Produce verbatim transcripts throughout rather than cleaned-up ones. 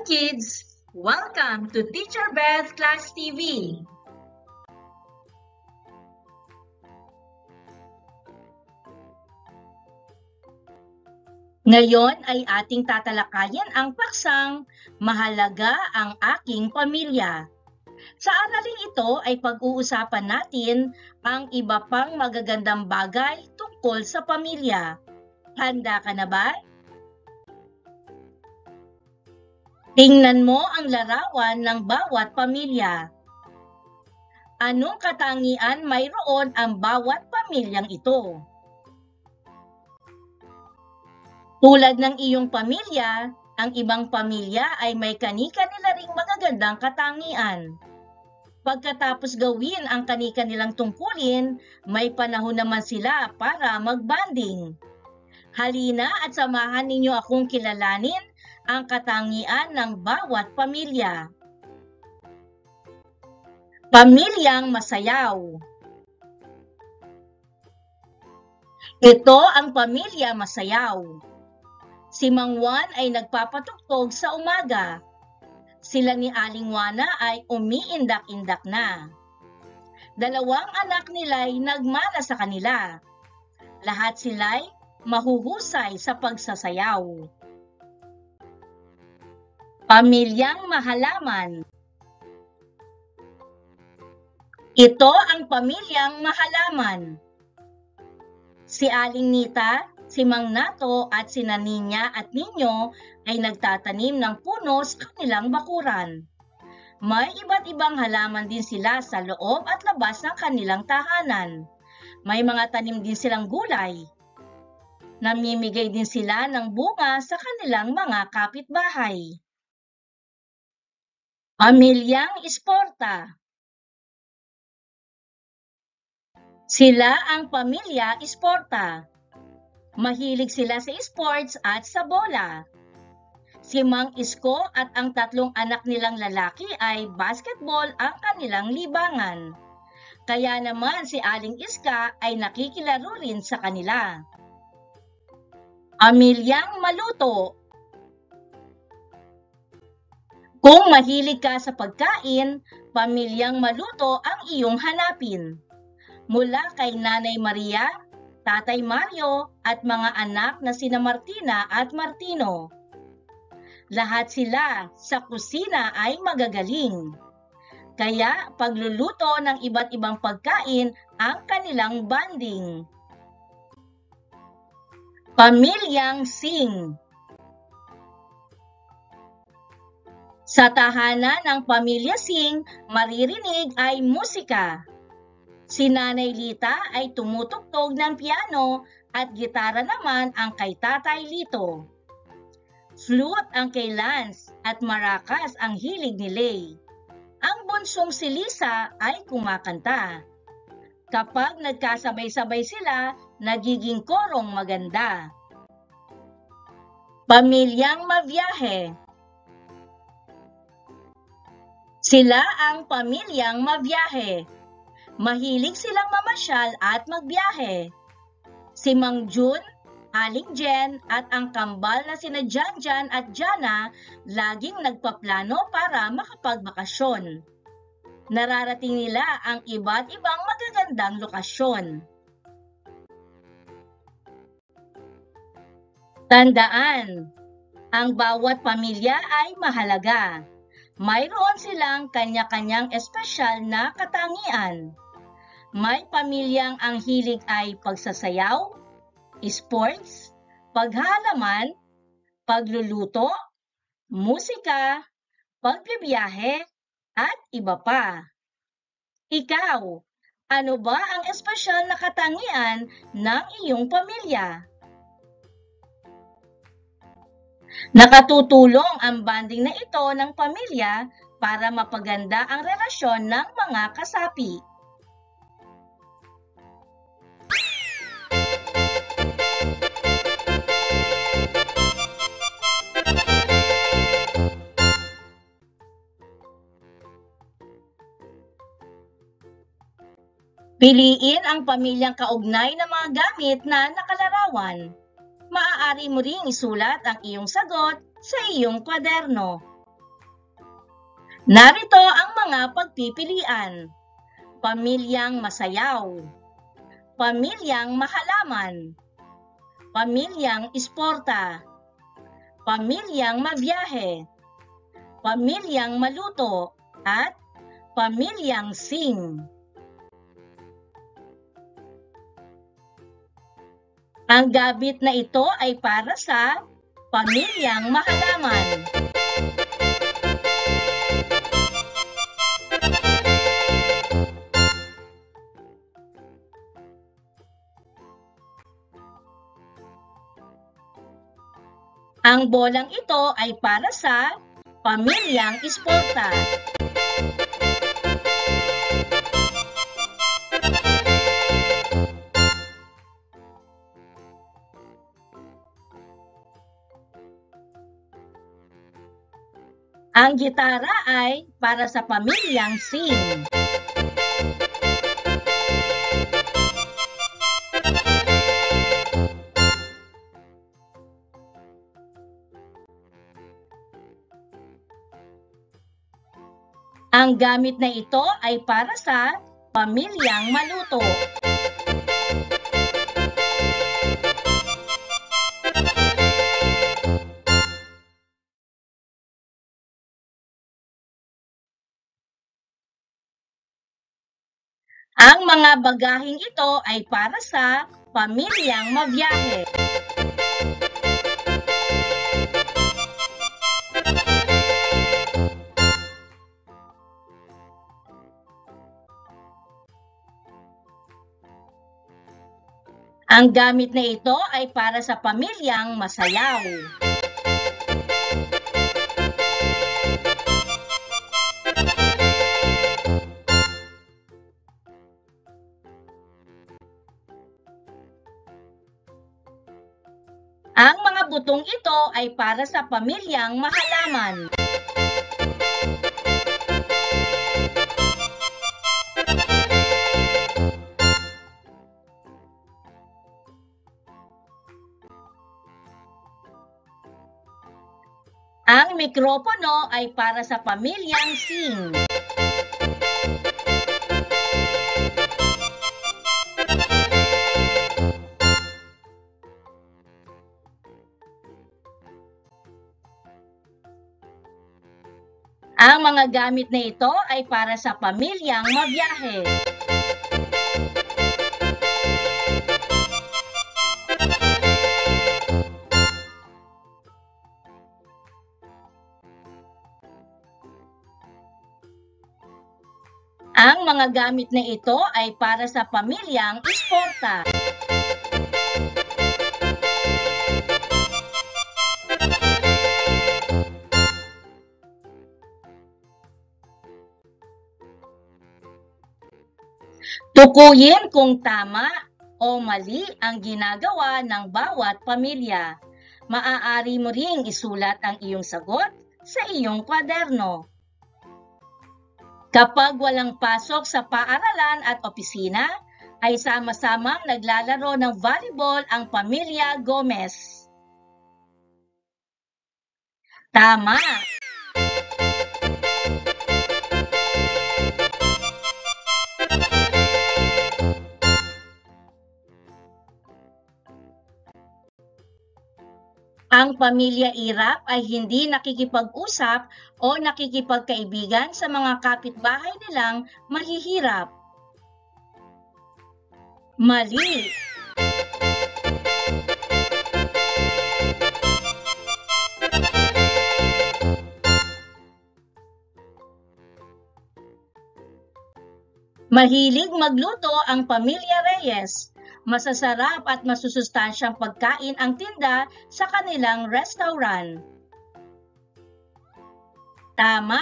kids! Welcome to Teacher Beth Class T V. Ngayon ay ating tatalakayin ang paksang Mahalaga ang Aking Pamilya. Sa aralin ito ay pag-uusapan natin ang iba pang magagandang bagay tungkol sa pamilya. Handa ka na ba? Tingnan mo ang larawan ng bawat pamilya. Anong katangian mayroon ang bawat pamilyang ito? Tulad ng iyong pamilya, ang ibang pamilya ay may kani-kanila ring magagandang katangian. Pagkatapos gawin ang kani-kanilang tungkulin, may panahon naman sila para mag-bonding. Halina at samahan ninyo akong kilalanin ang katangian ng bawat pamilya. Pamilyang masayaw. Ito ang pamilya masayaw. Si Mang Juan ay nagpapatugtog sa umaga. Sila ni Aling Juana ay umiindak-indak na. Dalawang anak nila'y nagmana sa kanila. Lahat sila'y mahuhusay sa pagsasayaw. Pamilyang mahalaman. Ito ang pamilyang mahalaman. Si Aling Nita, si Mang Nato at sina Ninya at Ninyo ay nagtatanim ng puno sa kanilang bakuran. May iba't ibang halaman din sila sa loob at labas ng kanilang tahanan. May mga tanim din silang gulay. Namimigay din sila ng bunga sa kanilang mga kapitbahay. Pamilyang Esporta. Sila ang pamilya Esporta. Mahilig sila sa sports at sa bola. Si Mang Isko at ang tatlong anak nilang lalaki ay basketball ang kanilang libangan. Kaya naman si Aling Iska ay nakikilaro rin sa kanila. Pamilyang maluto. Kung mahilig ka sa pagkain, pamilyang maluto ang iyong hanapin. Mula kay Nanay Maria, Tatay Mario at mga anak na sina Martina at Martino. Lahat sila sa kusina ay magagaling. Kaya pagluluto ng iba't ibang pagkain ang kanilang bonding. Pamilyang Singh. Sa tahanan ng pamilya Singh, maririnig ay musika. Si Nanay Lita ay tumutugtog ng piano at gitara naman ang kay Tatay Lito. Flute ang kay Lance at marakas ang hilig ni Lay. Ang bunsong si Lisa ay kumakanta. Kapag nagkasabay-sabay sila, nagiging korong maganda. Pamilyang mabiyahe. Sila ang pamilyang mabiyahe. Mahilig silang mamasyal at magbiyahe. Si Mang Jun, Aling Jen at ang kambal na sina Janjan at Jana laging nagpaplano para makapagbakasyon. Nararating nila ang iba't ibang magagandang lokasyon. Tandaan, ang bawat pamilya ay mahalaga. Mayroon silang kanya-kanyang espesyal na katangian. May pamilyang ang hilig ay pagsasayaw, sports, paghalaman, pagluluto, musika, pagbibiyahe, at iba pa. Ikaw, ano ba ang espesyal na katangian ng iyong pamilya? Nakatutulong ang bonding na ito ng pamilya para mapaganda ang relasyon ng mga kasapi. Piliin ang pamilyang kaugnay na mga gamit na nakalarawan. Maaari mo ring isulat ang iyong sagot sa iyong kwaderno. Narito ang mga pagpipilian. Pamilyang masayaw, pamilyang mahalaman, pamilyang isporta, pamilyang mabiyahe, pamilyang maluto, at pamilyang sing. Ang gamit na ito ay para sa pamilyang mahalaman. Ang bolang ito ay para sa pamilyang isporta. Ang gitara ay para sa pamilyang sing. Ang gamit na ito ay para sa pamilyang maluto. Ang mga bagaheng ito ay para sa pamilyang mabiyahe. Ang gamit na ito ay para sa pamilyang masayaw. Ang mga butong ito ay para sa pamilyang mahalaman. Ang mikropono ay para sa pamilyang sing. Ang mga gamit na ito ay para sa pamilyang mabiyahe. Ang mga gamit na ito ay para sa pamilyang isporta. Tukuyin kung tama o mali ang ginagawa ng bawat pamilya. Maaari mo ring isulat ang iyong sagot sa iyong kwaderno. Kapag walang pasok sa paaralan at opisina, ay sama-samang naglalaro ng volleyball ang pamilya Gomez. Tama! Ang pamilya Irap ay hindi nakikipag-usap o nakikipagkaibigan sa mga kapitbahay nilang mahihirap. Mali! Mahilig magluto ang pamilya Reyes. Masasarap at masusustansyang pagkain ang tinda sa kanilang restaurant. Tama!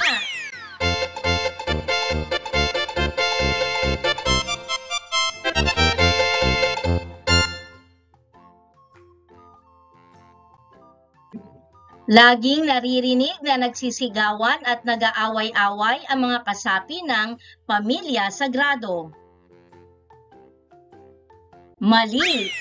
Laging naririnig na nagsisigawan at nag-aaway-away ang mga kasapi ng pamilya Sagrado. Mali!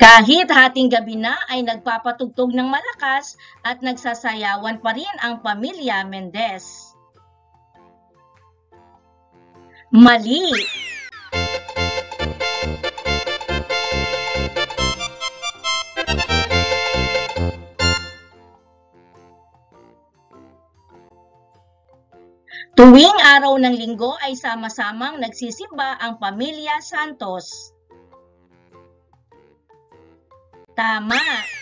Kahit hating gabi na ay nagpapatugtog ng malakas at nagsasayawan pa rin ang pamilya Mendez. Mali! Tuwing araw ng linggo ay sama-samang nagsisimba ang pamilya Santos. Tama!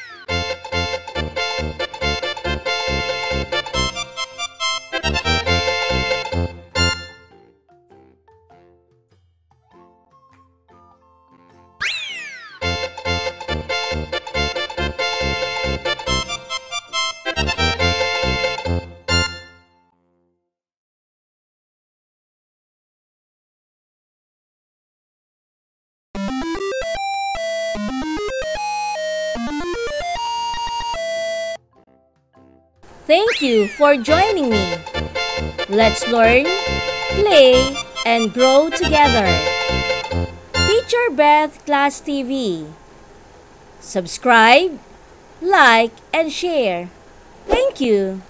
Thank you for joining me. Let's learn, play, and grow together. Teacher Beth Class T V. Subscribe, like, and share. Thank you.